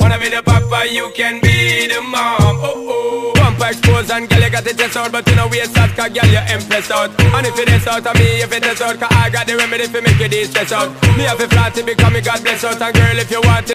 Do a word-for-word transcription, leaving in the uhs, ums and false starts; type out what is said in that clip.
Wanna be the papa, you can be the mom. Oh oh. Pump expose and girl you got it just out, but you know waste that, cause girl you impressed out. And if it is out of me, if it is out, cause I got the remedy for make you de-stress out. Me have a flat to become a God bless out, and girl if you want it